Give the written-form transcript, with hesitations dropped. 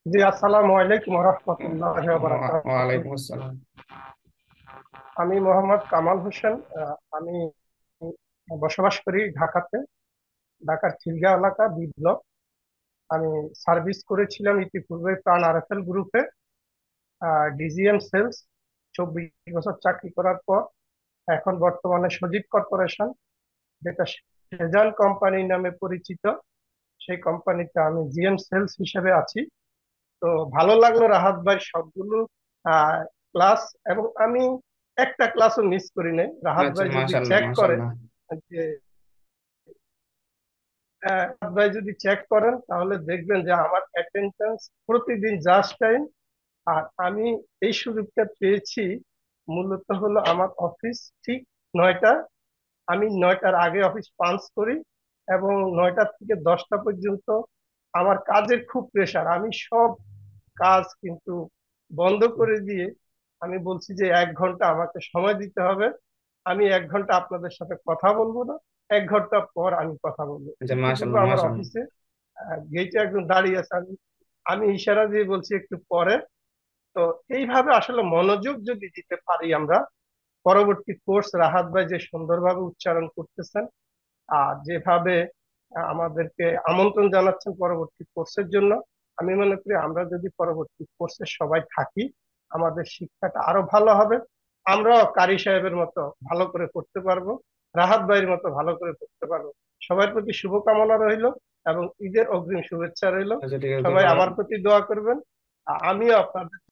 জি, আসসালামু আলাইকুম রহমতুল্লাহি ওয়া বারাকাতুহু। ওয়ালাইকুম আসসালাম। আমি মোহাম্মদ কামাল হোসেন। আমি বসবাস করি ঢাকাতে, ঢাকার খিলগাঁও এলাকা বি ব্লক। আমি সার্ভিস করেছিলাম ইতিপূর্বে প্রাণ আরএফএল গ্রুপে, ডিজিএম সেলস। 24 বছর চাকরি করার পর এখন বর্তমানে সজীব কর্পোরেশন, যেটা সেজান কোম্পানি নামে পরিচিত, সেই কোম্পানিতে আমি জিএম সেলস হিসেবে আছি। তো ভালো লাগলো রাহাত ভাই সবগুলো ক্লাস, এবং আমি একটা ক্লাসও মিস করি নাই। রাহাত আচ্ছা, ভাই যদি মাশাল্লাহ চেক করে মাশাল্লাহ। যে রাহাত ভাই যদি চেক করেন তাহলে দেখবেন যে আমার অ্যাটেন্ডেন্স প্রতিদিন জাস্ট টাইম। আর আমি এই সুযোগটা পেয়েছি মূলত হলো আমার অফিস ঠিক 9টা, আমি 9টার আগে অফিস পাঞ্চ করি, এবং 9টা থেকে 10টা পর্যন্ত আমার কাজের খুব প্রেসার। আমি সব কাজ কিন্তু বন্ধ করে দিয়ে আমি বলছি যে 1 ঘন্টা আমাকে সময় দিতে হবে। আমি 1 ঘন্টা আপনাদের সাথে কথা বলবো না, 1 ঘন্টা পর আমি কথা বলবো। আচ্ছা, ইতিপূর্বে মাশাল্লাহ আমার মাশাল্লাহ। অফিসে গেটে একজন দাঁড়িয়ে আছে, আমি আমি ইশারা দিয়ে বলছি একটু পরে। তো এইভাবে আসলে মনোযোগ যদি দিতে পারি আমরা, পরবর্তী কোর্স রাহাত ভাই যে সুন্দরভাবে উচ্চারণ করতেছেন আর যেভাবে আমাদেরকে আমন্ত্রণ জানাচ্ছেন পরবর্তী কোর্সের জন্য, আমি মনে করি আমরা যদি পরবর্তী কোর্সে সবাই থাকি আমাদের শিক্ষাটা আরো ভালো হবে। আমরাও কারি সাহেবের মতো ভালো করে করতে পারবো, রাহাত ভাইয়ের মতো ভালো করে করতে পারবো। সবার প্রতি শুভকামনা রইল এবং ঈদের অগ্রিম শুভেচ্ছা রইল। আচ্ছা, ঠিক আছে, সবাই ধন্যবাদ। আমার প্রতি দোয়া করবেন, আমিও আপনাদের